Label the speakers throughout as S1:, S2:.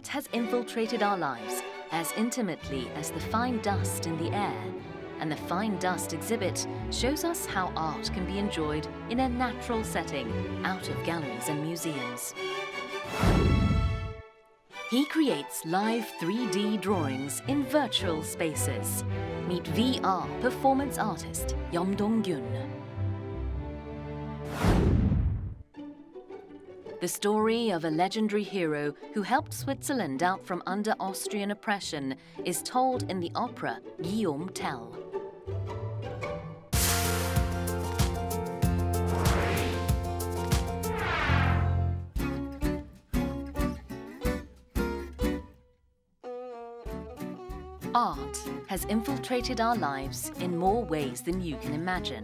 S1: has infiltrated our lives as intimately as the fine dust in the air, and the Fine Dust exhibit shows us how art can be enjoyed in a natural setting, out of galleries and museums. He creates live 3D drawings in virtual spaces. Meet VR performance artist Yeom Dong-gyun. The story of a legendary hero who helped Switzerland out from under Austrian oppression is told in the opera Guillaume Tell. Art has infiltrated our lives in more ways than you can imagine.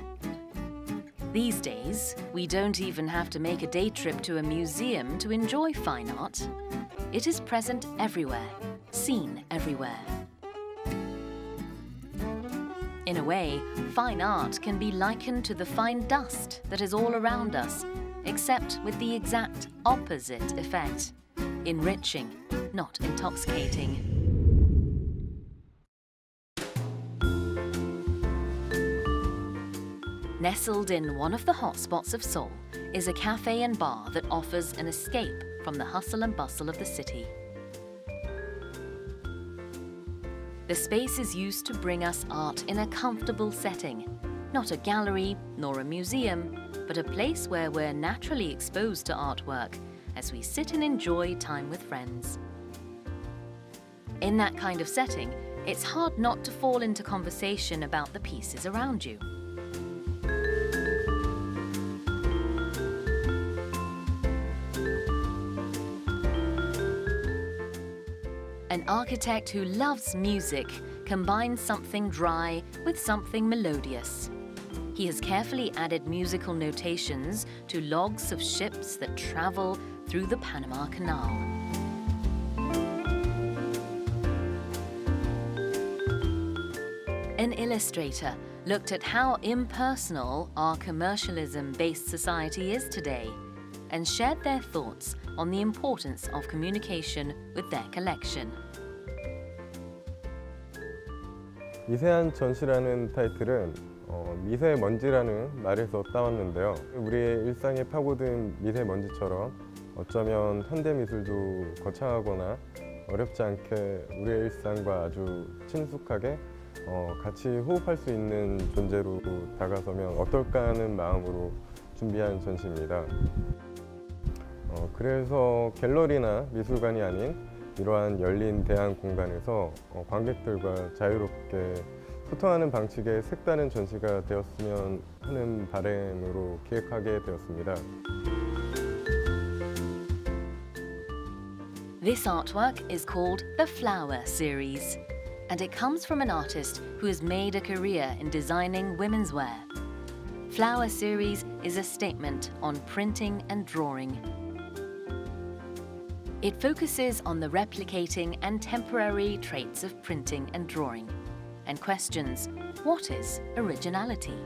S1: These days, we don't even have to make a day trip to a museum to enjoy fine art. It is present everywhere, seen everywhere. In a way, fine art can be likened to the fine dust that is all around us, except with the exact opposite effect: enriching, not intoxicating. Nestled in one of the hotspots of Seoul is a cafe and bar that offers an escape from the hustle and bustle of the city. The space is used to bring us art in a comfortable setting, not a gallery nor a museum, but a place where we're naturally exposed to artwork as we sit and enjoy time with friends. In that kind of setting, it's hard not to fall into conversation about the pieces around you. An architect who loves music combines something dry with something melodious. He has carefully added musical notations to logs of ships that travel through the Panama Canal. An illustrator looked at how impersonal our commercialism-based society is today and shared their thoughts on the importance of communication with their collection.
S2: 미세한 전시라는 타이틀은 미세먼지라는 말에서 따왔는데요. 우리의 일상에 파고든 미세먼지처럼 어쩌면 현대미술도 거창하거나 어렵지 않게 우리의 일상과 아주 친숙하게 같이 호흡할 수 있는 존재로 다가서면 어떨까 하는 마음으로 준비한 전시입니다. 그래서 갤러리나 미술관이 아닌 이러한 열린 대한 공간에서 관객들과 자유롭게 소통하는 방식의 색다른 전시가 되었으면 하는 바람으로 기획하게 되었습니다.
S1: This artwork is called the Flower Series, and it comes from an artist who has made a career in designing women's wear. Flower Series is a statement on printing and drawing. It focuses on the replicating and temporary traits of printing and drawing, and questions, what is originality?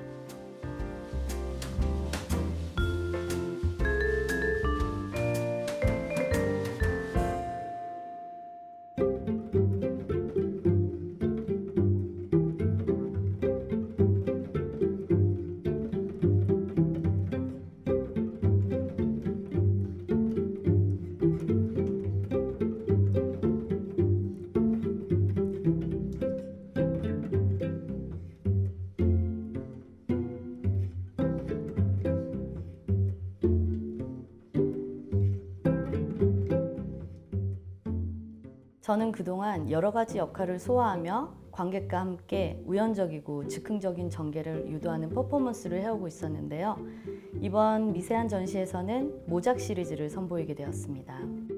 S3: 저는 그동안 여러 가지 역할을 소화하며 관객과 함께 우연적이고 즉흥적인 전개를 유도하는 퍼포먼스를 해오고 있었는데요. 이번 미세한 전시에서는 모작 시리즈를 선보이게 되었습니다.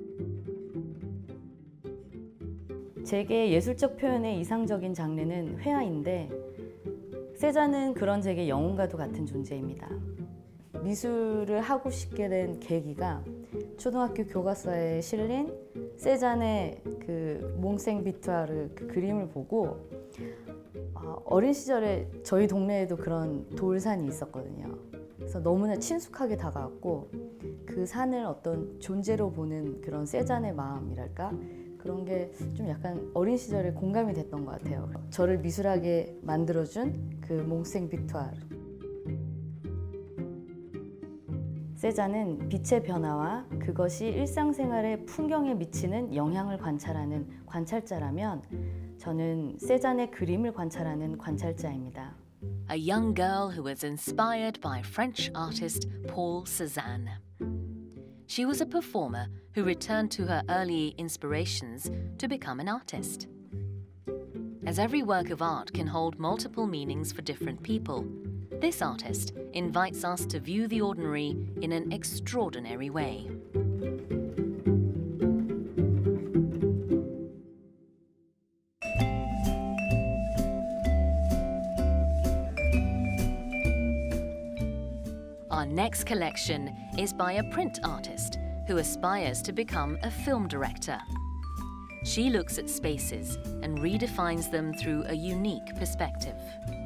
S3: 제게 예술적 표현의 이상적인 장르는 회화인데 세잔은 그런 제게 영혼과도 같은 존재입니다. 미술을 하고 싶게 된 계기가 초등학교 교과서에 실린 세잔의 그 몽생비투아르 그 그림을 보고 어린 시절에 저희 동네에도 그런 돌산이 있었거든요. 그래서 너무나 친숙하게 다가왔고 그 산을 어떤 존재로 보는 그런 세잔의 마음이랄까? 그런 게 좀 약간 어린 시절에 공감이 됐던 것 같아요. 저를 미술하게 만들어준 그 몽생 빅투아르. 세잔은 빛의 변화와 그것이 일상생활의 풍경에 미치는 영향을 관찰하는 관찰자라면 저는 세잔의 그림을 관찰하는 관찰자입니다.
S1: A young girl who was inspired by French artist Paul Cézanne. She was a performer who returned to her early inspirations to become an artist. As every work of art can hold multiple meanings for different people, this artist invites us to view the ordinary in an extraordinary way. Our next collection is by a print artist who aspires to become a film director. She looks at spaces and redefines them through a unique perspective.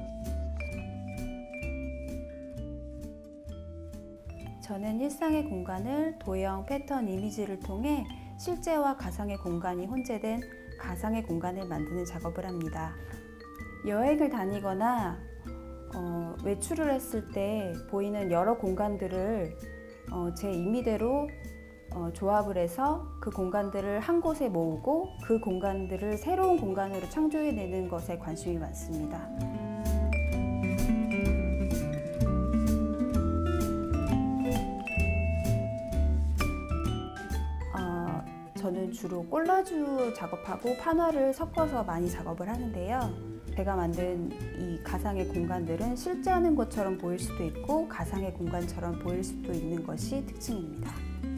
S4: 저는 일상의 공간을 도형, 패턴, 이미지를 통해 실제와 가상의 공간이 혼재된 가상의 공간을 만드는 작업을 합니다. 여행을 다니거나 외출을 했을 때 보이는 여러 공간들을 제 임의대로 조합을 해서 그 공간들을 한 곳에 모으고 그 공간들을 새로운 공간으로 창조해내는 것에 관심이 많습니다. 저는 주로 콜라주 작업하고 판화를 섞어서 많이 작업을 하는데요. 제가 만든 이 가상의 공간들은 실제 하는 것처럼 보일 수도 있고 가상의 공간처럼 보일 수도 있는 것이 특징입니다.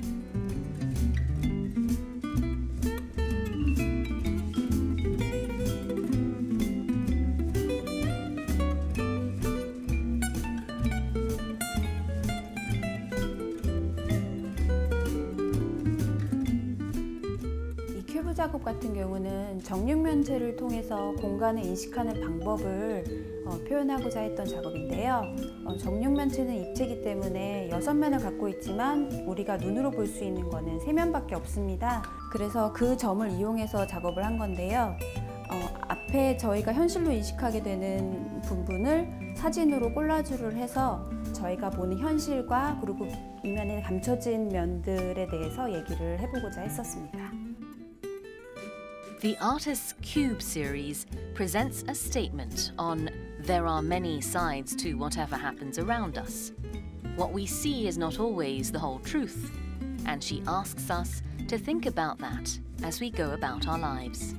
S4: 큐브 작업 같은 경우는 정육면체를 통해서 공간을 인식하는 방법을 표현하고자 했던 작업인데요. 정육면체는 입체이기 때문에 6면을 갖고 있지만 우리가 눈으로 볼 수 있는 것은 3면밖에 없습니다. 그래서 그 점을 이용해서 작업을 한 건데요. 앞에 저희가 현실로 인식하게 되는 부분을 사진으로 콜라주를 해서 저희가 보는 현실과 그리고 이면에 감춰진 면들에 대해서 얘기를 해보고자 했었습니다.
S1: The Artist's Cube series presents a statement on there are many sides to whatever happens around us. What we see is not always the whole truth, and she asks us to think about that as we go about our lives.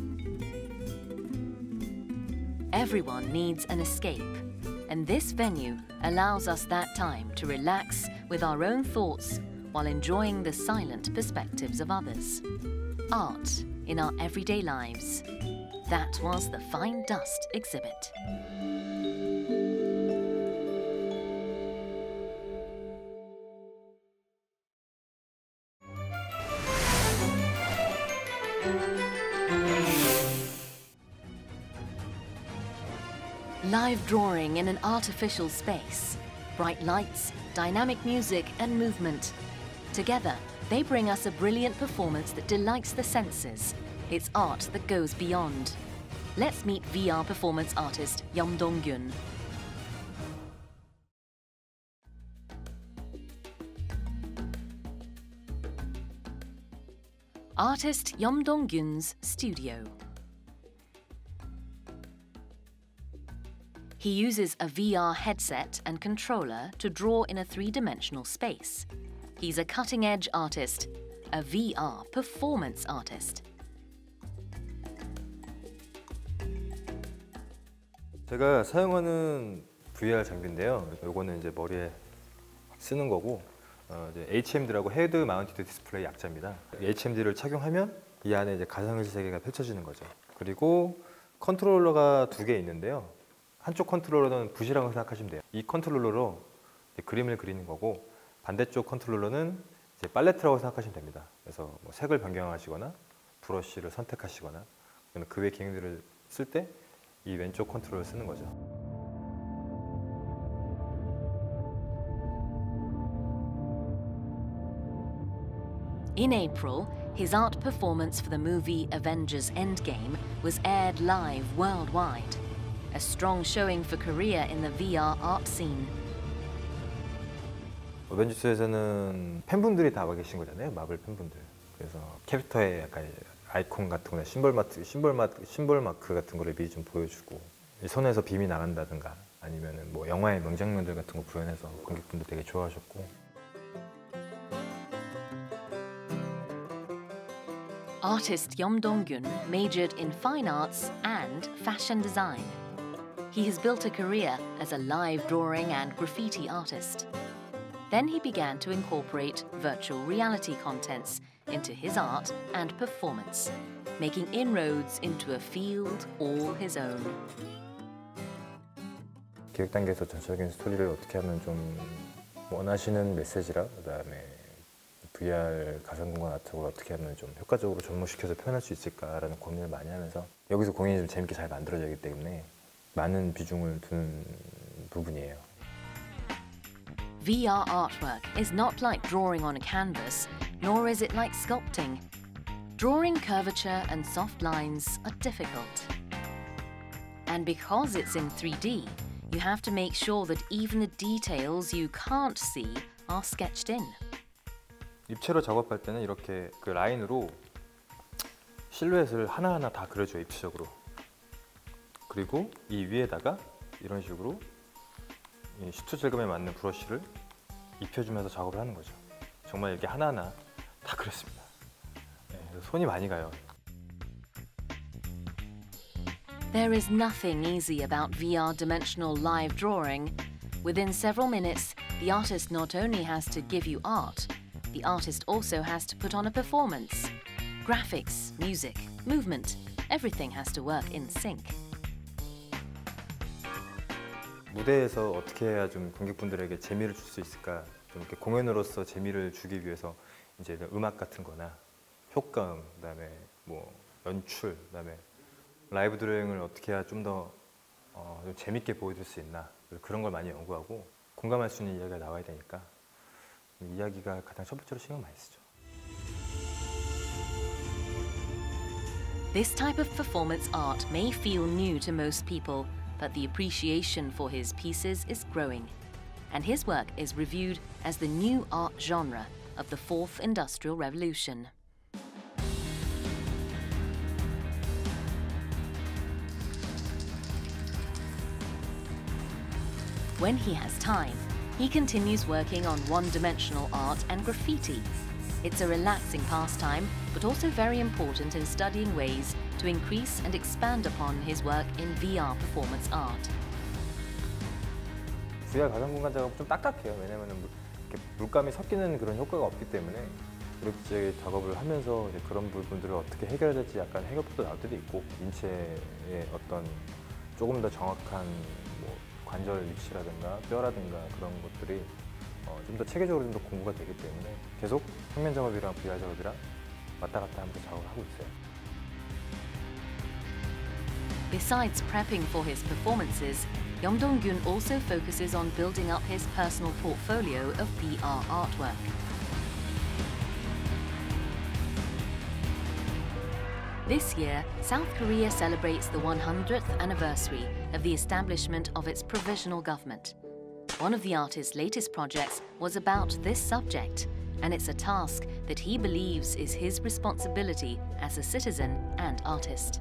S1: Everyone needs an escape, and this venue allows us that time to relax with our own thoughts while enjoying the silent perspectives of others. Art in our everyday lives. That was the Fine Dust exhibit. Live drawing in an artificial space. Bright lights, dynamic music and movement. Together, they bring us a brilliant performance that delights the senses. It's art that goes beyond. Let's meet VR performance artist Yeom Dong-gyun. Artist Yeom Dong-gyun's studio. He uses a VR headset and controller to draw in a three-dimensional space. He's a cutting-edge artist, a VR performance artist.
S2: 제가 사용하는 VR 장비인데요. 이거는 이제 머리에 쓰는 거고, 이제 HMD라고 헤드 마운티드 디스플레이 약자입니다. HMD를 착용하면 이 안에 이제 가상현실 세계가 펼쳐지는 거죠. 그리고 컨트롤러가 2개 있는데요. 한쪽 컨트롤러는 붓이라고 생각하시면 돼요. 이 컨트롤러로 그림을 그리는 거고, 반대쪽 컨트롤러는 이제 팔레트라고 생각하시면 됩니다. 그래서 뭐 색을 변경하시거나 브러쉬를 선택하시거나 그 외 기능들을 쓸 때 이 왼쪽 컨트롤을 쓰는 거죠.
S1: In April, his art performance for the movie Avengers Endgame was aired live worldwide. A strong showing for Korea in the VR art scene.
S2: 어벤져스에서는 팬분들이 다 와 계신 거잖아요. 마블 팬분들. 그래서 캐릭터의 약간 아이콘 같은 거나 심볼 마크 같은 거를 미리 좀 보여주고 손에서 빔이 나간다든가 아니면은 뭐 영화의 명장면들 같은 거 구현해서 관객분들 되게 좋아하셨고.
S1: Artist Yeom Dong-gun majored in fine arts and fashion design. He has built a career as a live drawing and graffiti artist. Then he began to incorporate virtual reality contents into his art and performance, making inroads into a field all his own.
S2: 기획 단계에서 전체적인 스토리를 어떻게 하면 좀 원하시는 메시지랑 그다음에 VR 가상공간 아트를 어떻게 하면 좀 효과적으로 접목시켜서 표현할 수 있을까라는 고민을 많이 하면서 여기서 공연이 좀 재밌게 잘 만들어지기 때문에 많은 비중을 두는 부분이에요.
S1: VR artwork is not like drawing on a canvas, nor is it like sculpting. Drawing curvature and soft lines are difficult. And because it's in 3D, you have to make sure that even the details you can't see are sketched in.
S2: 입체로 작업할 때는 이렇게 그 라인으로 실루엣을 하나하나 다 그려줘요, 입체적으로. 그리고 이 위에다가 이런 식으로 이 슈트 질감에 맞는 브러쉬를 입혀주면서 작업을 하는 거죠. 정말 이렇게 하나하나 다 그렸습니다. 네, 손이 많이 가요.
S1: There is nothing easy about VR dimensional live drawing. Within several minutes, the artist not only has to give you art, the artist also has to put on a performance. Graphics, music, movement, everything has to work in sync.
S2: 무대에서 어떻게 해야 좀 관객분들에게 재미를 줄 수 있을까? 좀 이렇게 공연으로서 재미를 주기 위해서 이제 음악 같은 거나 효과음, 그다음에 뭐 연출, 그다음에 라이브 드로잉을 어떻게 해야 좀 더 좀 재밌게 보여줄 수 있나? 그런 걸 많이 연구하고 공감할 수 있는 이야기가 나와야 되니까 이야기가 가장 첫 번째로 신경 많이 쓰죠.
S1: This type of performance art may feel new to most people, but the appreciation for his pieces is growing, and his work is reviewed as the new art genre of the Fourth Industrial Revolution. When he has time, he continues working on one-dimensional art and graffiti. It's a relaxing pastime, but also very important in studying ways to increase and expand upon his work in VR performance art.
S2: VR 가상공간 작업 좀 딱딱해요. 왜냐면은 물감이 섞이는 그런 효과가 없기 때문에 그렇게 작업을 하면서 이제 그런 부분들을 어떻게 해결해야 될지 약간 해결법도 나올 때도 있고 인체의 어떤 조금 더 정확한 뭐 관절 위치라든가 뼈라든가 그런 것들이 좀 더 체계적으로 좀 더 공부가 되기 때문에 계속 평면 작업이랑 VR 작업이랑 왔다 갔다 하면서 작업을 하고 있어요.
S1: Besides prepping for his performances, Yeom Dong-gun also focuses on building up his personal portfolio of VR artwork. This year, South Korea celebrates the 100th anniversary of the establishment of its provisional government. One of the artist's latest projects was about this subject, and it's a task that he believes is his responsibility as a citizen and artist.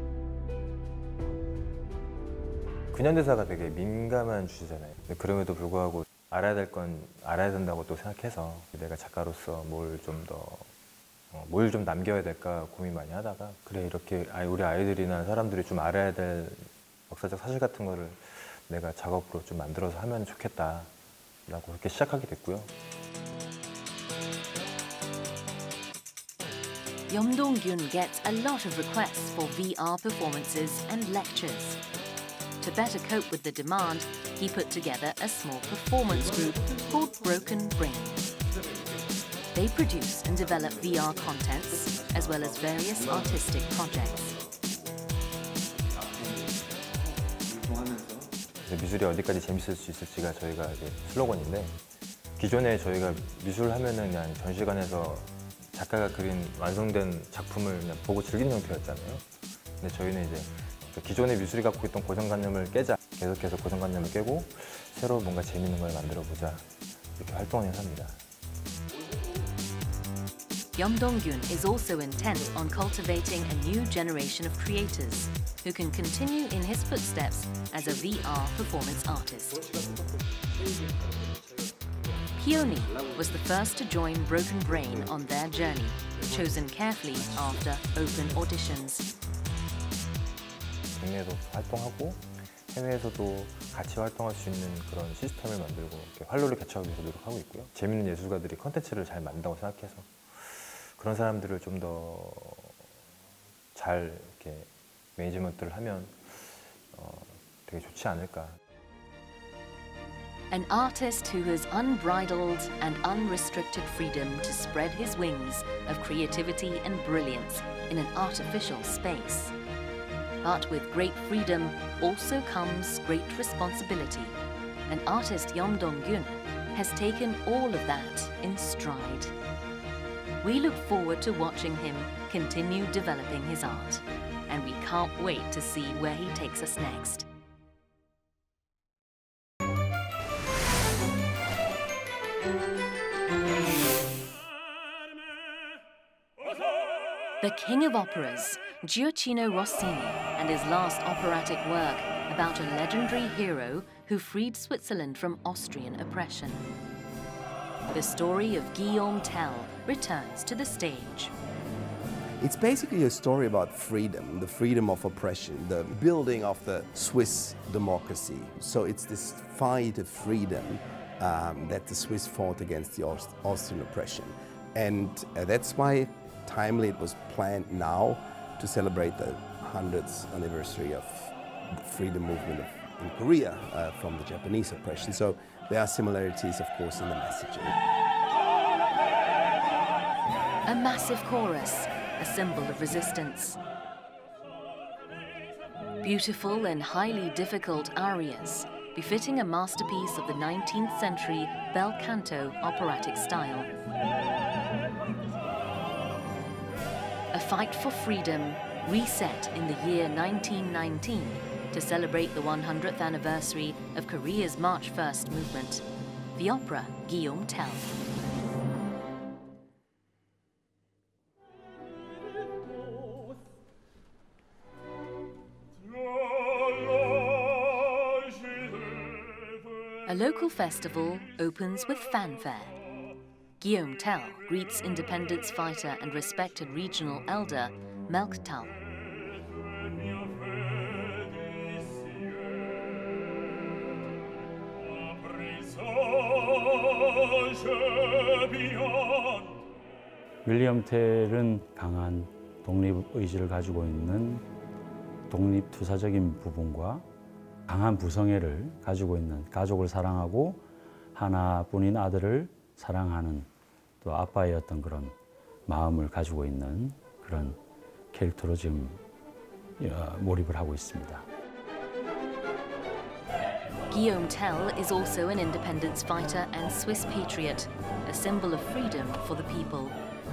S2: 근현대사가 되게 민감한 주제잖아요. 그럼에도 불구하고 알아야 될 건 알아야 된다고 또 생각해서 내가 작가로서 뭘 좀 남겨야 될까 고민 많이 하다가 그래 이렇게 우리 아이들이나 사람들이 좀 알아야 될 역사적 사실 같은 거를 내가 작업으로 좀 만들어서 하면 좋겠다라고 그렇게 시작하게 됐고요.
S1: Yeom Dong-gun gets a lot of requests for VR performances and lectures. To better cope with the demand, he put together a small performance group called Broken Brain. They produce and develop VR contents, as well as various artistic projects.
S2: 미술이 어디까지 재밌을 수 있을지가 저희가 이제 슬로건인데 기존에 저희가 미술 하면은 그냥 전시관에서 작가가 그린 완성된 작품을 그냥 보고 즐기는 형태였잖아요. 근데 저희는 이제 기존의 미술이 갖고 있던 고정관념을 깨자, 계속해서 고정관념을 깨고 새로 뭔가 재밌는 걸 만들어보자, 이렇게 활동을 해서 합니다.
S1: Yeom Dong-gyun is also intent on cultivating a new generation of creators who can continue in his footsteps as a VR performance artist. Hyoni was the first to join Broken Brain on their journey, chosen carefully after open auditions.
S2: 국내에도 활동하고 해외에서도 같이 활동할 수 있는 그런 시스템을 만들고 이렇게 활로를 개척하기 위해서 노력하고 있고요. 재밌는 예술가들이 컨텐츠를 잘 만든다고 생각해서 그런 사람들을 좀 더 잘 이렇게 매니지먼트를 하면 되게 좋지 않을까.
S1: An artist who has unbridled and unrestricted freedom to spread his wings of creativity and brilliance in an artificial space. But with great freedom also comes great responsibility, and artist Yeom Dong-gyun has taken all of that in stride. We look forward to watching him continue developing his art, and we can't wait to see where he takes us next. The King of Operas, Gioacchino Rossini, and his last operatic work about a legendary hero who freed Switzerland from Austrian oppression. The story of Guillaume Tell returns to the stage.
S5: It's basically a story about freedom, the freedom of oppression, the building of the Swiss democracy. So it's this fight of freedom that the Swiss fought against the Austrian oppression. And that's why timely it was planned now to celebrate the 100th anniversary of the freedom movement in Korea from the Japanese oppression. So there are similarities, of course, in the messaging.
S1: A massive chorus, a symbol of resistance. Beautiful and highly difficult arias, befitting a masterpiece of the 19th century bel canto operatic style. A fight for freedom, reset in the year 1919 to celebrate the 100th anniversary of Korea's March 1st movement. The opera Guillaume Tell. A local festival opens with fanfare. Guillaume Tell greets independence fighter and respected regional elder Melk Tal.
S6: 윌리엄 텔은 강한 독립 의지를 가지고 있는 독립투사적인 부분과 강한 부성애를 가지고 있는, 가족을 사랑하고 하나뿐인 아들을 사랑하는 또 아빠의 어떤 그런 마음을 가지고 있는 그런 캐릭터로 지금 몰입을 하고 있습니다.
S1: Guillaume Tell is also an independence fighter and Swiss patriot, a symbol of freedom for the people.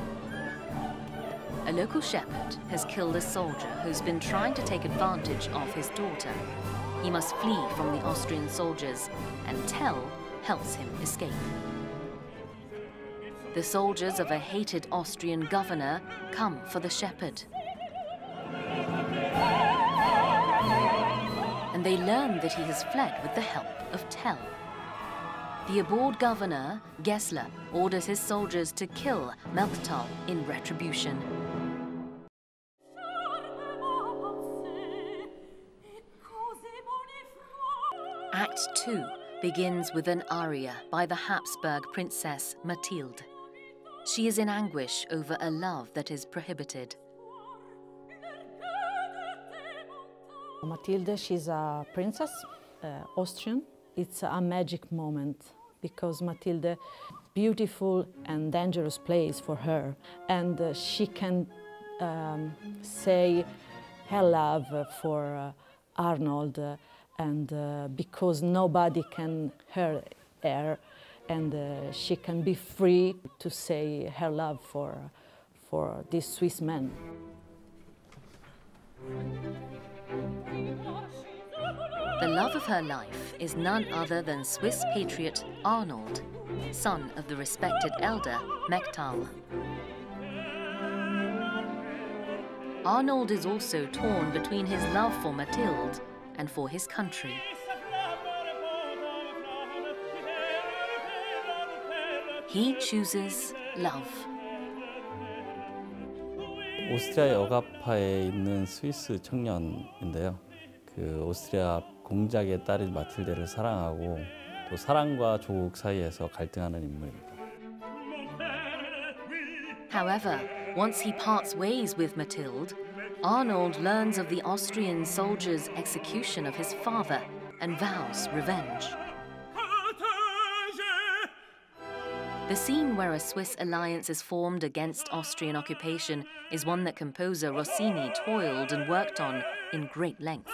S1: A local shepherd has killed a soldier who's been trying to take advantage of his daughter. He must flee from the Austrian soldiers, and Tell helps him escape. The soldiers of a hated Austrian governor come for the shepherd. And they learn that he has fled with the help of Tell. The abhorred governor, Gessler, orders his soldiers to kill Melchtal in retribution. Act 2 begins with an aria by the Habsburg princess Mathilde. She is in anguish over a love that is prohibited.
S7: Mathilde, she's a princess, Austrian. It's a magic moment because Mathilde, beautiful and dangerous place for her, and she can say her love for Arnold, and because nobody can hurt her, and she can be free to say her love for for these Swiss men.
S1: The love of her life is none other than Swiss patriot Arnold, son of the respected elder Mechtal. Arnold is also torn between his love for Mathilde and for his country. He chooses love.
S8: 오스트리아 역아파에 있는 스위스 청년인데요. 그 오스트리아 공작의 딸인 마틸데를 사랑하고 또 사랑과 조국 사이에서 갈등하는 인물입니다.
S1: However, once he parts ways with Mathilde, Arnold learns of the Austrian soldier's execution of his father and vows revenge. The scene where a Swiss alliance is formed against Austrian occupation is one that composer Rossini toiled and worked on in great length.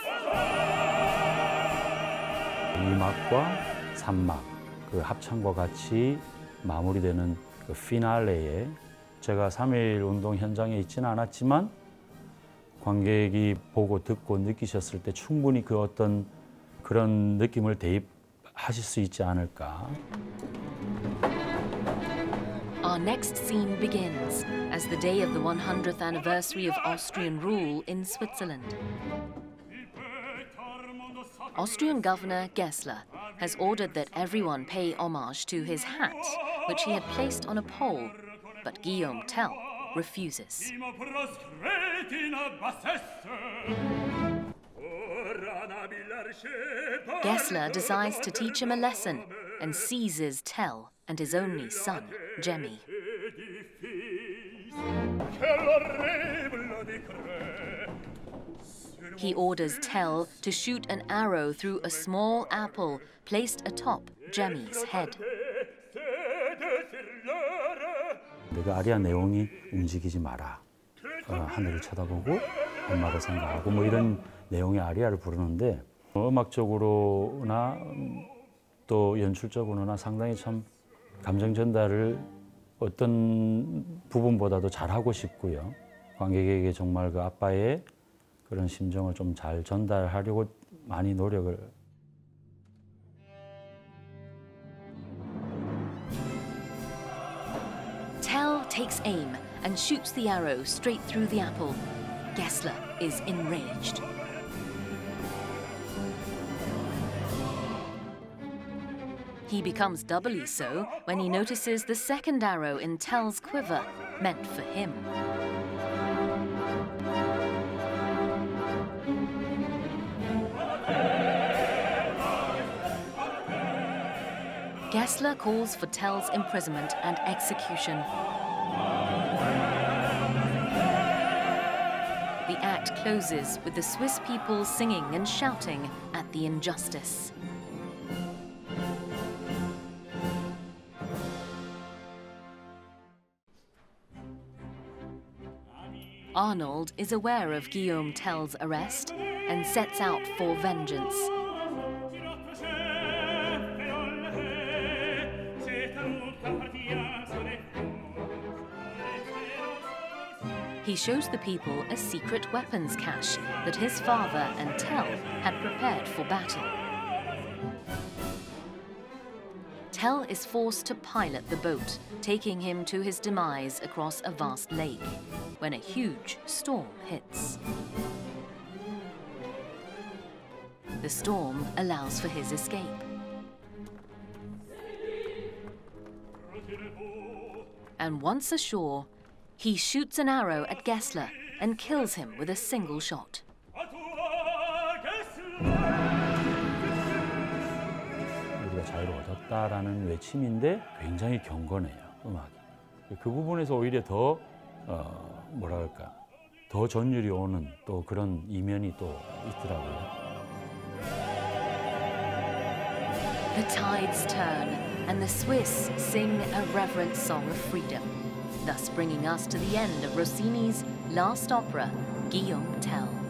S6: 2막과 3막 그 합창과 같이 마무리되는 그 피날레에 제가 3.1 운동 현장에 있지는 않았지만 관객이 보고 듣고 느끼셨을 때 충분히 그 어떤 그런 느낌을 대입하실 수 있지 않을까.
S1: Our next scene begins as the day of the 100th anniversary of Austrian rule in Switzerland. Austrian Governor Gessler has ordered that everyone pay homage to his hat, which he had placed on a pole, but Guillaume Tell refuses. Gessler decides to teach him a lesson and seizes Tell and his only son, Jemmy. He orders Tell to shoot an arrow through a small apple placed atop Jemmy's head.
S6: 내가 아리아 내용이 움직이지 마라. 하늘을 쳐다보고 엄마를 생각하고 뭐 이런 내용의 아리아를 부르는데 음악적으로나 또 연출적으로나 상당히 참 감정 전달을 어떤 부분보다도 잘하고 싶고요. 관객에게 정말 그 아빠의 그런 심정을 좀 잘 전달하려고 많이 노력을.
S1: Tell takes aim and shoots the arrow straight through the apple. Gessler is enraged. He becomes doubly so when he notices the second arrow in Tell's quiver, meant for him. Gessler calls for Tell's imprisonment and execution. The act closes with the Swiss people singing and shouting at the injustice. Arnold is aware of Guillaume Tell's arrest and sets out for vengeance. He shows the people a secret weapons cache that his father and Tell had prepared for battle. Tell is forced to pilot the boat, taking him to his demise across a vast lake, when a huge storm hits. The storm allows for his escape. And once ashore, he shoots an arrow at Gessler and kills him with a single shot.
S6: 우리가 자유를 얻었다라는 외침인데 굉장히 경건해요, 음악이. 그 부분에서 오히려 더 뭐랄까, 더 전율이 오는 또 그런 이면이 또 있더라고요.
S1: The tides turn and the Swiss sing a reverent song of freedom, thus bringing us to the end of Rossini's last opera, Guillaume Tell.